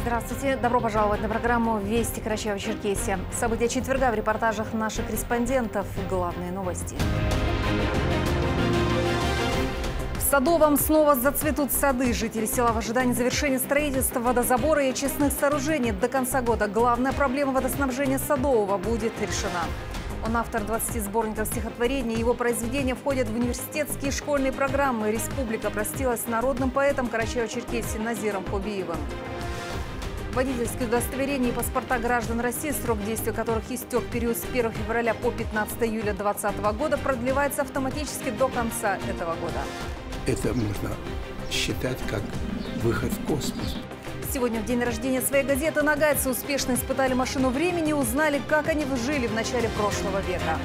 Здравствуйте. Добро пожаловать на программу «Вести Карачаево-Черкесия». События четверга в репортажах наших корреспондентов. Главные новости. В Садовом снова зацветут сады. Жители села в ожидании завершения строительства водозабора и очистных сооружений. До конца года главная проблема водоснабжения Садового будет решена. Он автор 20 сборников стихотворений. Его произведения входят в университетские и школьные программы. Республика простилась с народным поэтом Карачаево-Черкесии Назиром Хубиевым. Водительские удостоверения и паспорта граждан России, срок действия которых истек в период с 1 февраля по 15 июля 2020 года, продлевается автоматически до конца этого года. Это можно считать как выход в космос. Сегодня, в день рождения своей газеты, нагайцы успешно испытали машину времени и узнали, как они жили в начале прошлого века.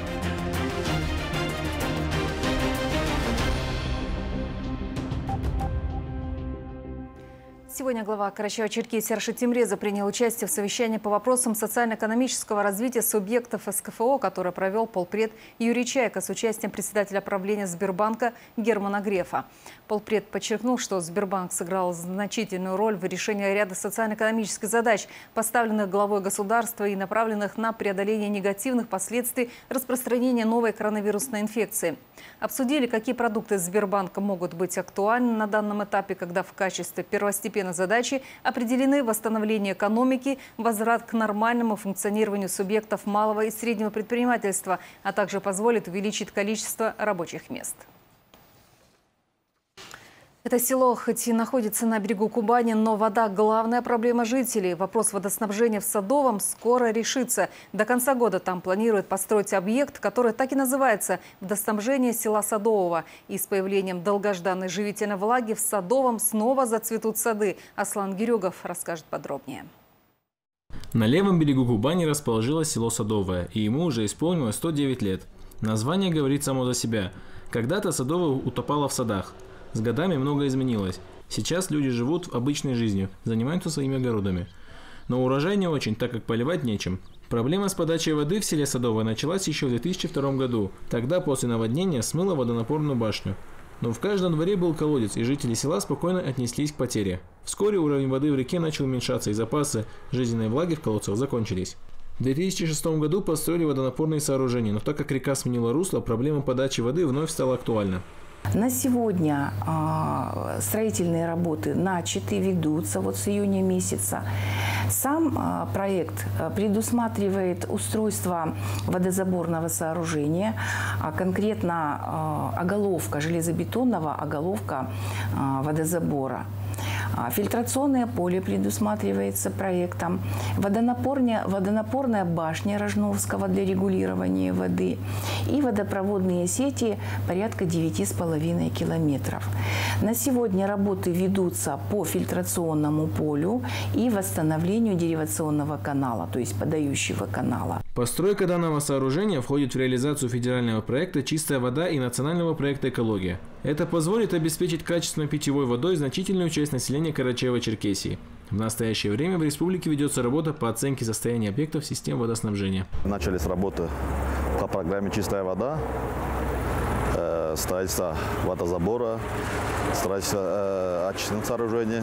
Сегодня глава Карачаево-Черкесии Рашид Тимрезов принял участие в совещании по вопросам социально-экономического развития субъектов СКФО, которое провел полпред Юрий Чайка с участием председателя правления Сбербанка Германа Грефа. Полпред подчеркнул, что Сбербанк сыграл значительную роль в решении ряда социально-экономических задач, поставленных главой государства и направленных на преодоление негативных последствий распространения новой коронавирусной инфекции. Обсудили, какие продукты Сбербанка могут быть актуальны на данном этапе, когда в качестве первостепенной задачи определены восстановление экономики, возврат к нормальному функционированию субъектов малого и среднего предпринимательства, а также позволит увеличить количество рабочих мест. Это село хоть и находится на берегу Кубани, но вода – главная проблема жителей. Вопрос водоснабжения в Садовом скоро решится. До конца года там планируют построить объект, который так и называется – водоснабжение села Садового. И с появлением долгожданной живительной влаги в Садовом снова зацветут сады. Аслан Гирюгов расскажет подробнее. На левом берегу Кубани расположилось село Садовое, и ему уже исполнилось 109 лет. Название говорит само за себя. Когда-то Садовое утопало в садах. С годами многое изменилось. Сейчас люди живут обычной жизнью, занимаются своими огородами. Но урожай не очень, так как поливать нечем. Проблема с подачей воды в селе Садовое началась еще в 2002 году. Тогда после наводнения смыло водонапорную башню. Но в каждом дворе был колодец, и жители села спокойно отнеслись к потере. Вскоре уровень воды в реке начал уменьшаться, и запасы жизненной влаги в колодцах закончились. В 2006 году построили водонапорные сооружения, но так как река сменила русло, проблема подачи воды вновь стала актуальна. На сегодня строительные работы начаты, ведутся вот с июня месяца. Сам проект предусматривает устройство водозаборного сооружения, а конкретно оголовка железобетонного, оголовка водозабора. Фильтрационное поле предусматривается проектом, водонапорная башня Рожновского для регулирования воды и водопроводные сети порядка 9,5 километров. На сегодня работы ведутся по фильтрационному полю и восстановлению деривационного канала, то есть подающего канала. Постройка данного сооружения входит в реализацию федерального проекта «Чистая вода» и национального проекта «Экология». Это позволит обеспечить качественной питьевой водой значительную часть населения Карачаево-Черкесии. В настоящее время в республике ведется работа по оценке состояния объектов систем водоснабжения. Начались работы по программе «Чистая вода», строительство водозабора, строительство очистных сооружений,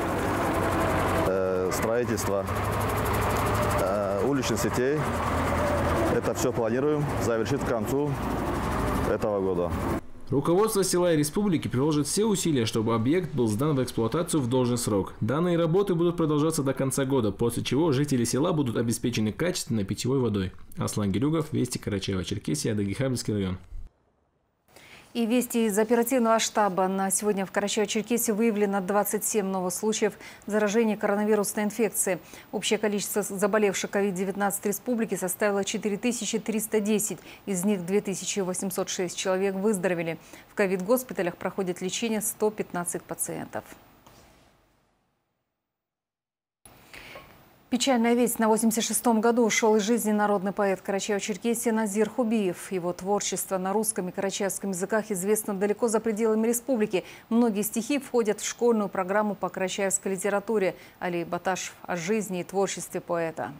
строительство уличных сетей. Это все планируем завершить к концу этого года. Руководство села и республики приложит все усилия, чтобы объект был сдан в эксплуатацию в должный срок. Данные работы будут продолжаться до конца года, после чего жители села будут обеспечены качественной питьевой водой. Аслан Гирюгов, Вести Карачаево-Черкесия, Дагихабельский район. И вести из оперативного штаба. На сегодня в Карачаево-Черкесии выявлено 27 новых случаев заражения коронавирусной инфекцией. Общее количество заболевших COVID-19 в республике составило 4310. Из них 2806 человек выздоровели. В ковид-госпиталях проходит лечение 115 пациентов. Печальная весть. На 86-м году ушел из жизни народный поэт Карачаево-Черкесии Назир Хубиев. Его творчество на русском и карачаевском языках известно далеко за пределами республики. Многие стихи входят в школьную программу по карачаевской литературе. Али Баташев о жизни и творчестве поэта.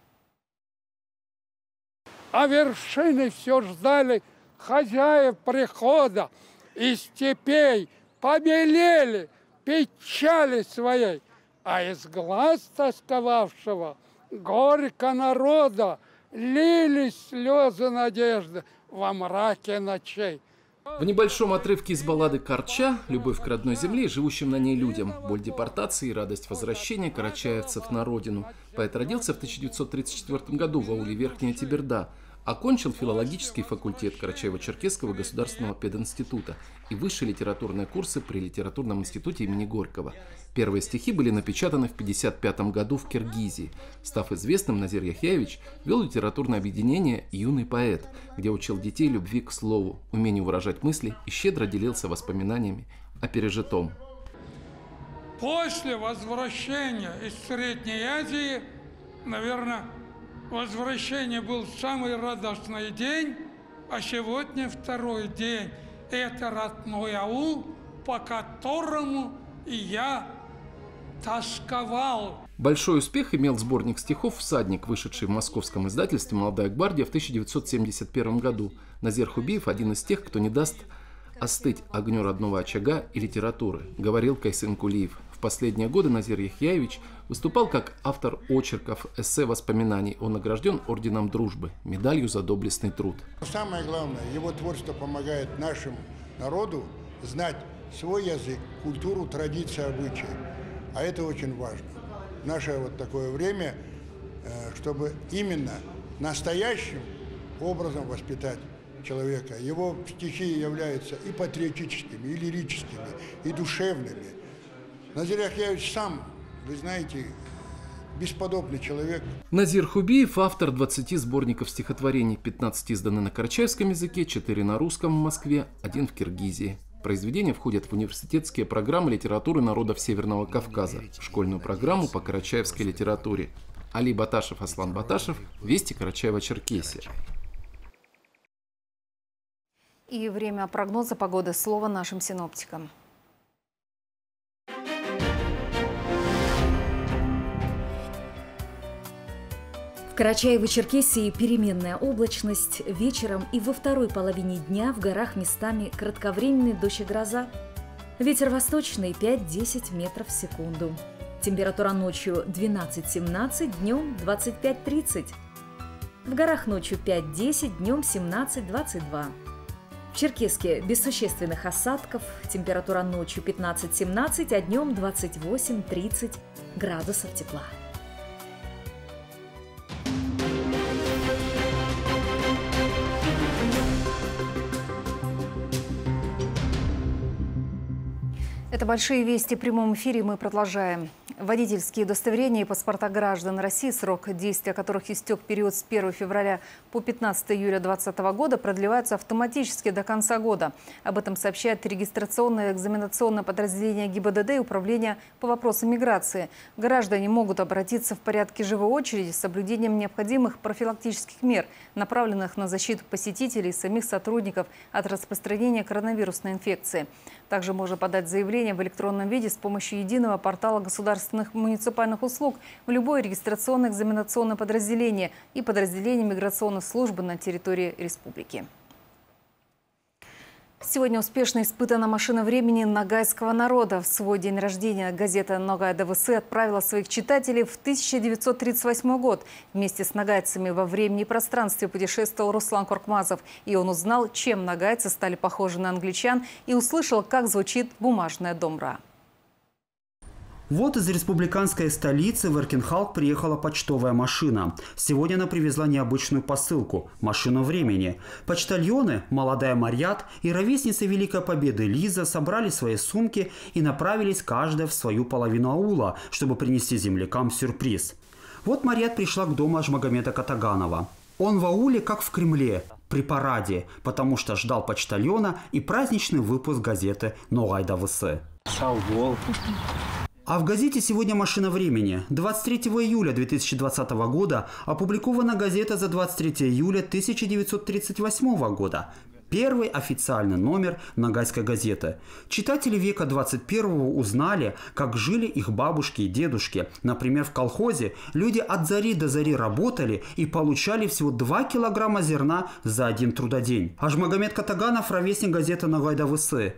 А вершины все ждали хозяев прихода. Из степей побелели печали своей. А из глаз тосковавшего горько народа лились слезы надежды во мраке ночей. В небольшом отрывке из баллады «Корча» «Любовь к родной земле» и живущим на ней людям, боль депортации и радость возвращения карачаевцев на родину. Поэт родился в 1934 году в ауле Верхняя Теберда. Окончил филологический факультет Карачаево-Черкесского государственного пединститута и высшие литературные курсы при литературном институте имени Горького. Первые стихи были напечатаны в 1955 году в Киргизии. Став известным, Назир Яхьяевич вел литературное объединение «Юный поэт», где учил детей любви к слову, умению выражать мысли и щедро делился воспоминаниями о пережитом. После возвращения из Средней Азии, наверное, возвращение был самый радостный день, а сегодня второй день. Это родной аул, по которому и я тосковал. Большой успех имел сборник стихов «Всадник», вышедший в московском издательстве «Молодая гвардия» в 1971 году. Назир Хубиев – один из тех, кто не даст остыть огню родного очага и литературы, говорил Кайсын Кулиев. В последние годы Назир Яхьяевич выступал как автор очерков, эссе, воспоминаний. Он награжден орденом дружбы, медалью за доблестный труд. Самое главное, его творчество помогает нашему народу знать свой язык, культуру, традиции, обычаи. А это очень важно. В наше вот такое время, чтобы именно настоящим образом воспитать человека. Его стихи являются и патриотическими, и лирическими, и душевными. Назир Яхьяевич сам, вы знаете, бесподобный человек. Назир Хубиев – автор 20 сборников стихотворений, 15 изданы на карачаевском языке, 4 на русском в Москве, 1 в Киргизии. Произведения входят в университетские программы литературы народов Северного Кавказа, в школьную программу по карачаевской литературе. Али Баташев, Аслан Баташев, Вести, Карачаево-Черкесия. И время прогноза погоды. Слово нашим синоптикам. В Карачаево-Черкесии переменная облачность. Вечером и во второй половине дня в горах местами кратковременный дождь и гроза. Ветер восточный 5-10 метров в секунду. Температура ночью 12-17, днем 25-30. В горах ночью 5-10, днем 17-22. В Черкесске без существенных осадков. Температура ночью 15-17, а днем 28-30 градусов тепла. Это «Большие вести» в прямом эфире. Мы продолжаем. Водительские удостоверения и паспорта граждан России, срок действия которых истек в период с 1 февраля по 15 июля 2020 года, продлеваются автоматически до конца года. Об этом сообщает регистрационное экзаменационное подразделение ГИБДД и Управление по вопросам миграции. Граждане могут обратиться в порядке живой очереди с соблюдением необходимых профилактических мер, направленных на защиту посетителей и самих сотрудников от распространения коронавирусной инфекции. Также можно подать заявление в электронном виде с помощью единого портала государственных муниципальных услуг в любое регистрационное экзаменационное подразделение и подразделение миграционной службы на территории республики. Сегодня успешно испытана машина времени ногайского народа. В свой день рождения газета «Ногай ДВС» отправила своих читателей в 1938 год. Вместе с ногайцами во времени и пространстве путешествовал Руслан Коркмазов. И он узнал, чем ногайцы стали похожи на англичан, и услышал, как звучит бумажная домбра. Вот из республиканской столицы в Эркинхалк приехала почтовая машина. Сегодня она привезла необычную посылку – машину времени. Почтальоны, молодая Марьят и ровесница Великой Победы Лиза собрали свои сумки и направились каждая в свою половину аула, чтобы принести землякам сюрприз. Вот Марьят пришла к дому Ажмагомеда Катаганова. Он в ауле, как в Кремле, при параде, потому что ждал почтальона и праздничный выпуск газеты «Ногай ДВС». А в газете «Сегодня машина времени» 23 июля 2020 года опубликована газета за 23 июля 1938 года. Первый официальный номер ногайской газеты. Читатели века 21 узнали, как жили их бабушки и дедушки. Например, в колхозе люди от зари до зари работали и получали всего 2 килограмма зерна за один трудодень. Ажмагомед Катаганов – ровесник газеты «Ногай ДВС».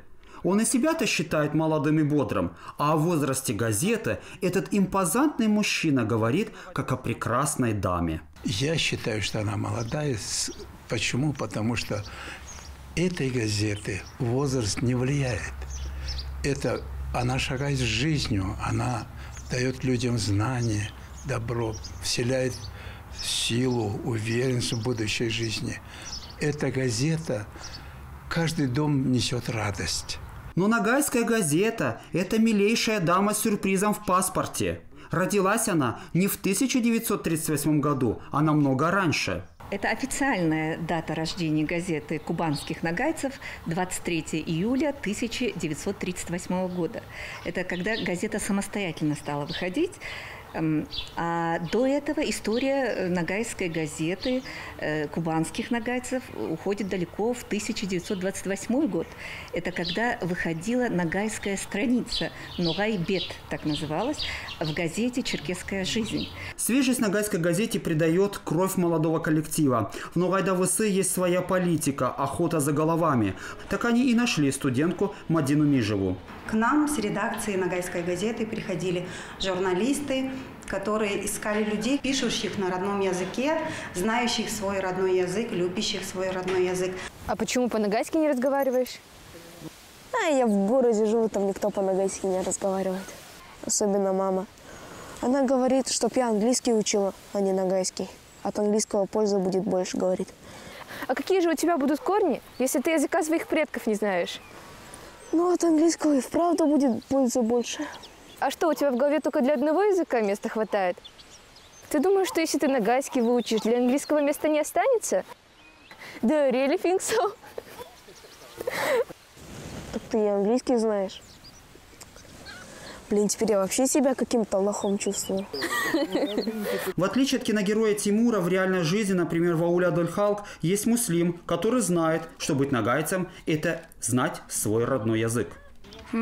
Он и себя-то считает молодым и бодрым, а о возрасте газеты этот импозантный мужчина говорит, как о прекрасной даме. Я считаю, что она молодая. Почему? Потому что этой газеты возраст не влияет. Она шагает с жизнью, она дает людям знания, добро, вселяет силу, уверенность в будущей жизни. Эта газета, каждый дом несет радость. Но Ногайская газета – это милейшая дама с сюрпризом в паспорте. Родилась она не в 1938 году, а намного раньше. Это официальная дата рождения газеты кубанских ногайцев – 23 июля 1938 года. Это когда газета самостоятельно стала выходить. А до этого история ногайской газеты, кубанских ногайцев, уходит далеко в 1928 год. Это когда выходила ногайская страница, Ногайбет так называлась, в газете «Черкесская жизнь». Свежесть ногайской газете придает кровь молодого коллектива. В Ногай-Давысы есть своя политика, охота за головами. Так они и нашли студентку Мадину Мижеву. К нам с редакции Ногайской газеты приходили журналисты, которые искали людей, пишущих на родном языке, знающих свой родной язык, любящих свой родной язык. А почему по-ногайски не разговариваешь? Я в городе живу, там никто по-ногайски не разговаривает. Особенно мама. Она говорит, чтоб я английский учила, а не ногайский. От английского пользы будет больше, говорит. А какие же у тебя будут корни, если ты языка своих предков не знаешь? От английского и вправду будет пользы больше. А что, у тебя в голове только для одного языка места хватает? Ты думаешь, что если ты ногайский выучишь, для английского места не останется? Да, really think so? Ты и английский знаешь? Блин, теперь я вообще себя каким-то лохом чувствую. В отличие от киногероя Тимура, в реальной жизни, например, в ауле Адольхалк, есть муслим, который знает, что быть ногайцем – это знать свой родной язык. И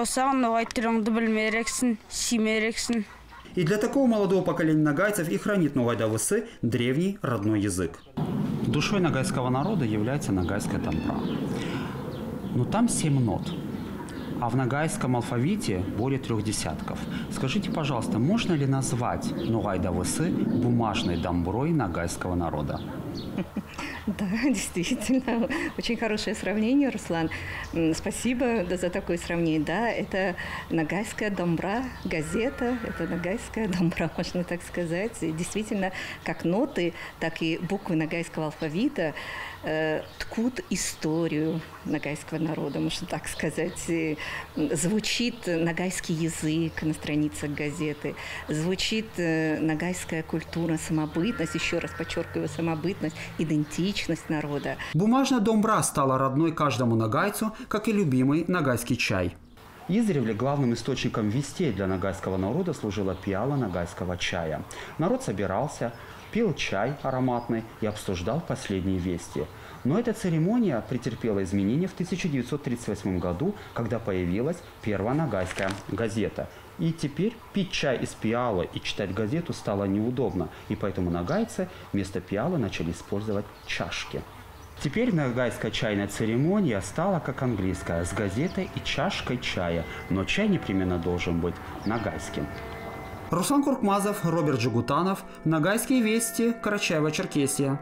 для такого молодого поколения ногайцев и хранит Ногай-Давысы древний родной язык. Душой ногайского народа является ногайская домбра. Но там 7 нот. А в ногайском алфавите более 3 десятков. Скажите, пожалуйста, можно ли назвать Ногай-Давысы бумажной домброй ногайского народа? Да, действительно, очень хорошее сравнение, Руслан. Спасибо за такое сравнение. Да, это ногайская домбра, газета, это ногайская домбра, можно так сказать. И действительно, как ноты, так и буквы ногайского алфавита ткут историю ногайского народа, можно так сказать. Звучит ногайский язык на страницах газеты, звучит ногайская культура, самобытность, еще раз подчеркиваю, самобытность, идентичность народа. Бумажная домбра стала родной каждому ногайцу, как и любимый ногайский чай. Издревле главным источником вестей для ногайского народа служила пиала ногайского чая. Народ собирался, пил чай ароматный и обсуждал последние вести. Но эта церемония претерпела изменения в 1938 году, когда появилась первая ногайская газета. И теперь пить чай из пиалы и читать газету стало неудобно, и поэтому ногайцы вместо пиалы начали использовать чашки. Теперь ногайская чайная церемония стала как английская, с газетой и чашкой чая, но чай непременно должен быть ногайским. Руслан Куркмазов, Роберт Джигутанов, Ногайские вести, Карачаево-Черкесия.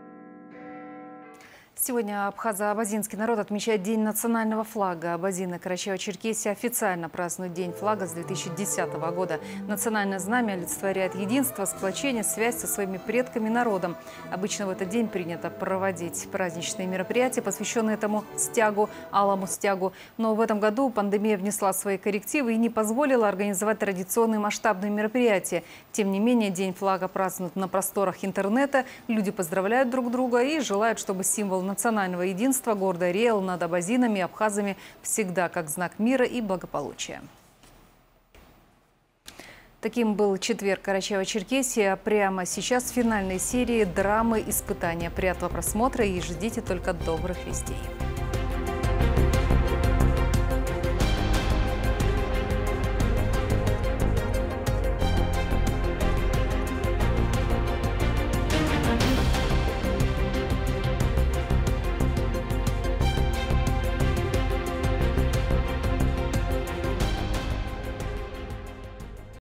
Сегодня абхазо-абазинский народ отмечает День национального флага. Абазины Карачаево-Черкесии официально празднуют День флага с 2010 года. Национальное знамя олицетворяет единство, сплочение, связь со своими предками и народом. Обычно в этот день принято проводить праздничные мероприятия, посвященные этому стягу, алому стягу. Но в этом году пандемия внесла свои коррективы и не позволила организовать традиционные масштабные мероприятия. Тем не менее, День флага празднуют на просторах интернета. Люди поздравляют друг друга и желают, чтобы символ национального единства гордо реял над абазинами и абхазами всегда как знак мира и благополучия. Таким был четверг Карачаево-Черкесия. Прямо сейчас в финальной серии драмы «Испытания». Приятного просмотра и ждите только добрых вестей.